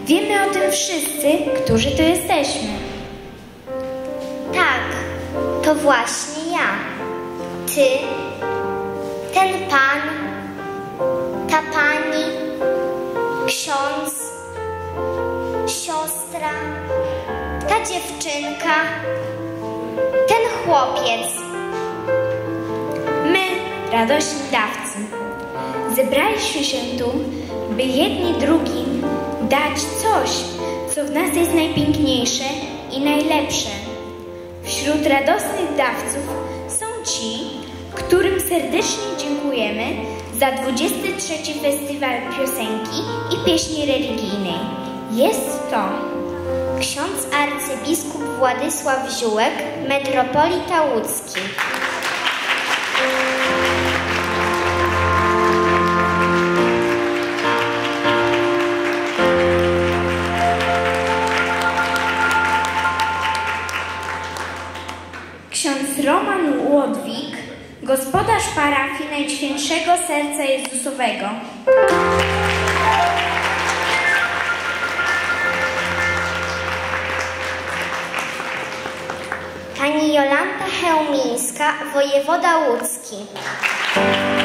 Wiemy o tym wszyscy, którzy tu jesteśmy. Tak, to właśnie ja. Ty, ten pan, ta pani, ksiądz, siostra, ta dziewczynka, ten chłopiec. My, radośni dawcy, zebraliśmy się tu, by jedni drugim dać coś, co w nas jest najpiękniejsze i najlepsze. Wśród radosnych dawców są ci, którym serdecznie dziękujemy za 23. Festiwal Piosenki i Pieśni Religijnej. Jest to ksiądz arcybiskup Władysław Ziółek, metropolita łódzki. ksiądz Roman Łodwik, gospodarz parafii Najświętszego Serca Jezusowego. Pani Jolanta Chełmińska, wojewoda łódzki.